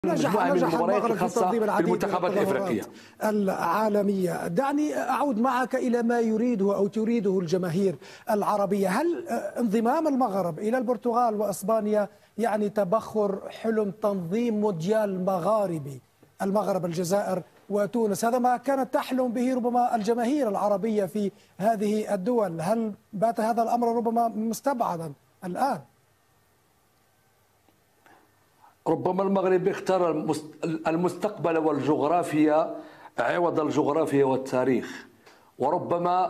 مجموعة من المباريات المغرب الخاصة بالمنتخبات الإفريقية العالمية. دعني أعود معك إلى ما يريده أو تريده الجماهير العربية. هل انضمام المغرب إلى البرتغال وأسبانيا يعني تبخر حلم تنظيم مونديال مغاربي؟ المغرب، الجزائر وتونس، هذا ما كانت تحلم به ربما الجماهير العربية في هذه الدول. هل بات هذا الأمر ربما مستبعدا الآن؟ ربما المغرب اختار المستقبل والجغرافيا عوض الجغرافيا والتاريخ، وربما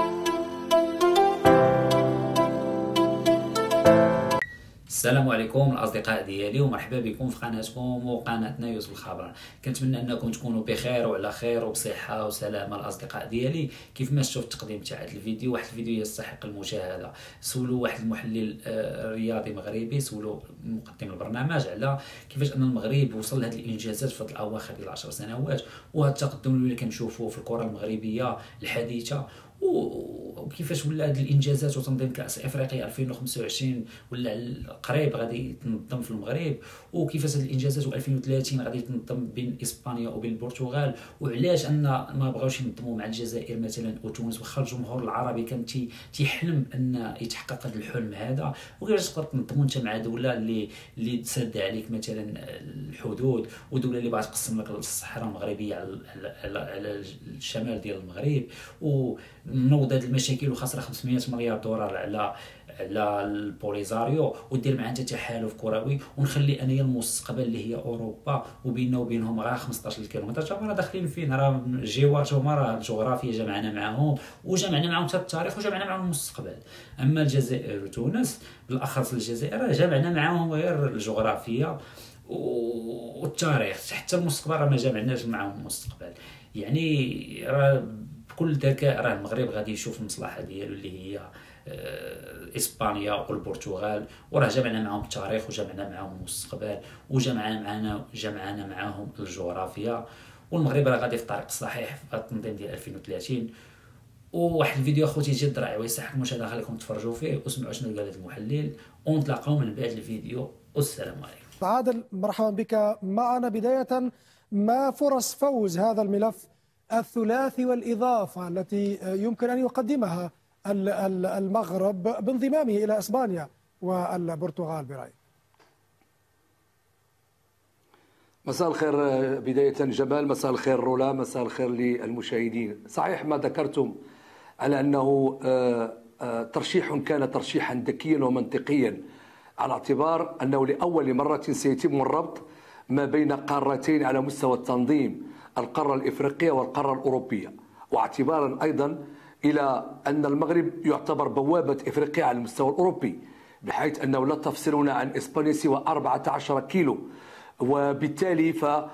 السلام عليكم الاصدقاء ديالي ومرحبا بكم في قناتكم وقناتنا يوسف الخبر. كنتمنى انكم تكونوا بخير وعلى خير وبصحه وسلامه. الاصدقاء ديالي كيف ما شفتوا التقديم تاع هذا الفيديو، واحد الفيديو يستحق المشاهده. سولوا واحد المحلل رياضي مغربي، سولوا مقدم البرنامج على كيفاش ان المغرب وصل لهذه الانجازات في الاواخر ديال 10 سنوات، وهذا التقدم اللي كنشوفوه في الكره المغربيه الحديثه، وكيفاش ولا هذه الانجازات وتنظيم كاس افريقيا 2025 ولا قريب غادي يتنظم في المغرب، وكيفاش هذه الانجازات و2030 غادي يتنظم بين اسبانيا وبين البرتغال، وعلاش ان ما بغاوش ينظموا مع الجزائر مثلا وتونس واخا الجمهور العربي كان تيحلم ان يتحقق هذا الحلم هذا، وكيفاش تقدر تنظموا انت مع دوله اللي تسد عليك مثلا الحدود، ودوله اللي باغا تقسم لك الصحراء المغربيه على الشمال ديال المغرب، ونوض هذه المشاكل وخسر 500 مليار دولار على البوليزاريو، ودير معاه انت تحالف كروي، ونخلي انايا المستقبل اللي هي اوروبا وبيننا وبينهم غير 15 كيلومتر. تا راه داخلين فين، راه جوارهم، راه الجغرافيا جمعنا معاهم وجمعنا معاهم حتى التاريخ وجمعنا معاهم المستقبل. اما الجزائر وتونس بالاخص الجزائر جمعنا معاهم غير الجغرافيا والتاريخ، حتى المستقبل راه ما جمعناش معاهم المستقبل. يعني راه بكل ذكاء راه المغرب غادي يشوف المصلحه ديالو اللي هي اسبانيا والبرتغال، وراه جمعنا معاهم التاريخ وجمعنا معاهم المستقبل وجمعنا معاهم الجغرافيا، والمغرب راه غادي في الطريق الصحيح في التنظيم ديال 2030. وواحد الفيديو اخوتي جد رائع ويستحق المشاهده، خليكم تفرجوا فيه واسمعوا شنو قال هذا المحلل، ونتلاقاو من بعد الفيديو، والسلام عليكم. عادل، مرحبا بك معنا. بداية، ما فرص فوز هذا الملف الثلاثي والإضافة التي يمكن أن يقدمها المغرب بانضمامه إلى إسبانيا والبرتغال برأيك؟ مساء الخير بداية جمال، مساء الخير رولا، مساء الخير للمشاهدين. صحيح ما ذكرتم على أنه ترشيح كان ترشيحا ذكيا ومنطقيا، على اعتبار أنه لأول مرة سيتم الربط ما بين قارتين على مستوى التنظيم، القارة الإفريقية والقارة الأوروبية، واعتبارا أيضا إلى أن المغرب يعتبر بوابة إفريقيا على المستوى الأوروبي، بحيث أنه لا تفصلنا عن إسبانيا سوى 14 كيلو، وبالتالي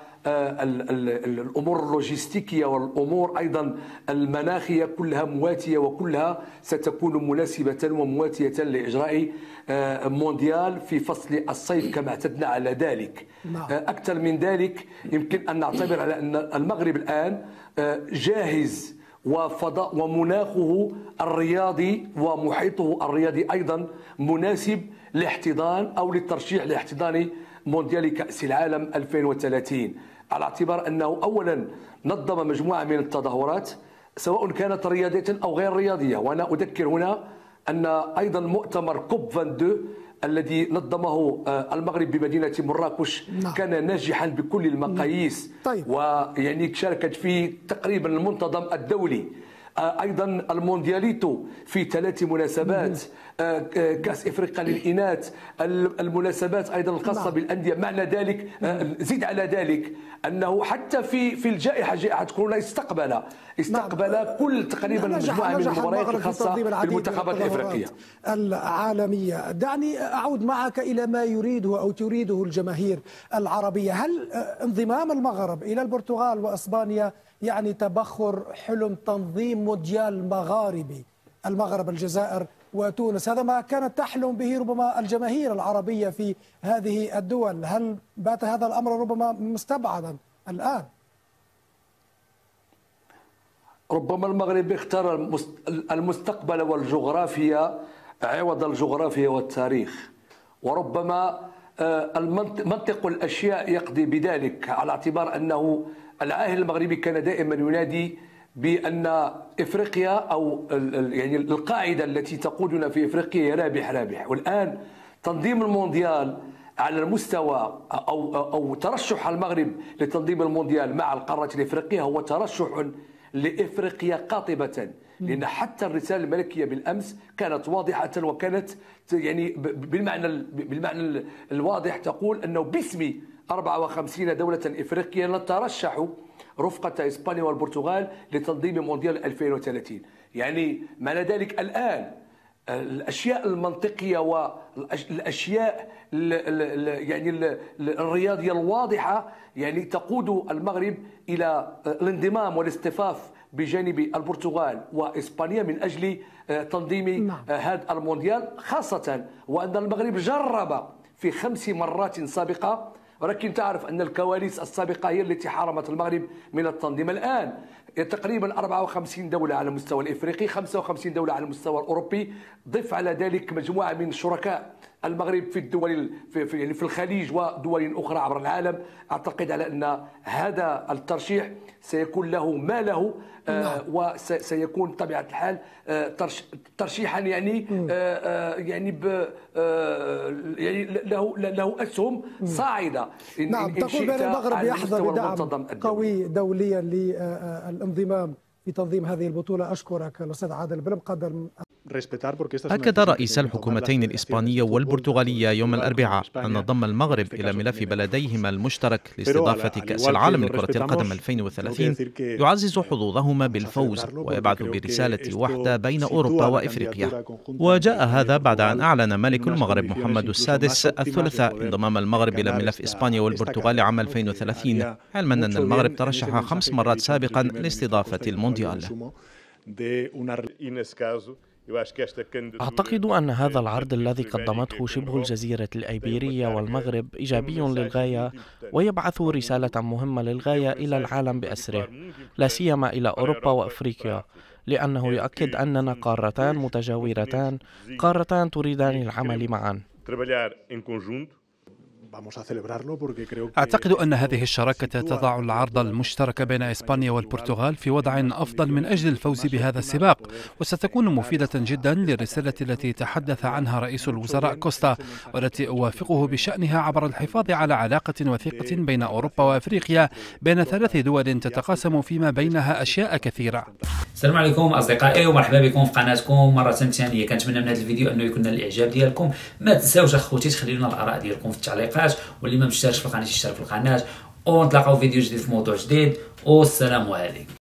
الأمور اللوجستيكية والأمور أيضا المناخية كلها مواتية، وكلها ستكون مناسبة ومواتية لإجراء مونديال في فصل الصيف كما اعتدنا على ذلك. أكثر من ذلك يمكن أن نعتبر على أن المغرب الآن جاهز، وفضاء ومناخه الرياضي ومحيطه الرياضي أيضا مناسب لاحتضان أو للترشيح لاحتضان مونديال كأس العالم 2030، على اعتبار أنه أولا نظم مجموعة من التظاهرات سواء كانت رياضية أو غير رياضية. وأنا أذكر هنا أن أيضا مؤتمر كوب 22 الذي نظمه المغرب بمدينة مراكش كان ناجحا بكل المقاييس. طيب. ويعني شاركت فيه تقريبا المنتظم الدولي، ايضا الموندياليتو في 3 مناسبات، كاس افريقيا للاناث، المناسبات ايضا الخاصه بالانديه. معنى ذلك زيد على ذلك انه حتى في الجائحه، جائحه كورونا، استقبل كل تقريبا مجموعه من المباريات الخاصه بالمنتخبات الافريقيه العالميه. دعني اعود معك الى ما يريده او تريده الجماهير العربيه. هل انضمام المغرب الى البرتغال واسبانيا يعني تبخر حلم تنظيم مونديال مغاربي؟ المغرب، الجزائر وتونس، هذا ما كانت تحلم به ربما الجماهير العربية في هذه الدول. هل بات هذا الأمر ربما مستبعدا الآن؟ ربما المغرب اختار المستقبل والجغرافيا عوض الجغرافيا والتاريخ، وربما منطق الأشياء يقضي بذلك، على اعتبار أنه العاهل المغربي كان دائما ينادي بأن إفريقيا أو يعني القاعدة التي تقودنا في إفريقيا هي رابح رابح. والآن تنظيم المونديال على المستوى أو ترشح المغرب لتنظيم المونديال مع القارة الإفريقية هو ترشح لإفريقيا قاطبة، لأن حتى الرسالة الملكية بالأمس كانت واضحة وكانت يعني بالمعنى الواضح تقول أنه باسم 54 دولة إفريقية نترشح رفقة إسبانيا والبرتغال لتنظيم مونديال 2030. يعني معنى ذلك الآن الأشياء المنطقية والأشياء يعني الرياضية الواضحة يعني تقود المغرب إلى الانضمام والاصطفاف بجانب البرتغال وإسبانيا من أجل تنظيم هذا المونديال، خاصة وأن المغرب جرب في 5 مرات سابقة، ولكن تعرف أن الكواليس السابقة هي التي حرمت المغرب من التنظيم. الآن تقريبا 54 دولة على المستوى الإفريقي، 55 دولة على المستوى الأوروبي، ضف على ذلك مجموعة من شركاء المغرب في الدول يعني في الخليج ودول أخرى عبر العالم. أعتقد على أن هذا الترشيح سيكون له ما له، وسيكون بطبيعة الحال ترشيحا يعني يعني له أسهم صاعدة. نعم، تقول بأن المغرب يحظى بدعم قوي دوليا للانضمام في تنظيم هذه البطولة. أشكرك الأستاذ عادل بن. أكد رئيس الحكومتين الإسبانية والبرتغالية يوم الأربعاء أن ضم المغرب إلى ملف بلديهما المشترك لاستضافة كأس العالم لكرة القدم 2030 يعزز حظوظهما بالفوز ويبعث برسالة وحدة بين أوروبا وإفريقيا. وجاء هذا بعد أن أعلن ملك المغرب محمد السادس الثلاثاء انضمام المغرب إلى ملف إسبانيا والبرتغال عام 2030، علما أن المغرب ترشح 5 مرات سابقا لاستضافة المونديال. أعتقد أن هذا العرض الذي قدمته شبه الجزيرة الأيبيرية والمغرب إيجابي للغاية، ويبعث رسالة مهمة للغاية إلى العالم بأسره، لا سيما إلى أوروبا وأفريقيا، لأنه يؤكد أننا قارتان متجاورتان، قارتان تريدان العمل معا. أعتقد أن هذه الشراكة تضع العرض المشترك بين إسبانيا والبرتغال في وضع أفضل من أجل الفوز بهذا السباق، وستكون مفيدة جدا للرسالة التي تحدث عنها رئيس الوزراء كوستا، والتي أوافقه بشأنها عبر الحفاظ على علاقة وثيقة بين أوروبا وأفريقيا، بين 3 دول تتقاسم فيما بينها أشياء كثيرة. السلام عليكم أصدقائي ومرحبا بكم في قناتكم مرة ثانية. كنتمنى من هذا الفيديو أنه يكون الإعجاب ديالكم. ما تنساوش أخوتي تخليو لنا الآراء ديالكم في التعليقات، واللي ما مشتركش في القناة يشترك في القناة، ونتلاقاو في فيديو جديد في موضوع جديد، والسلام عليكم.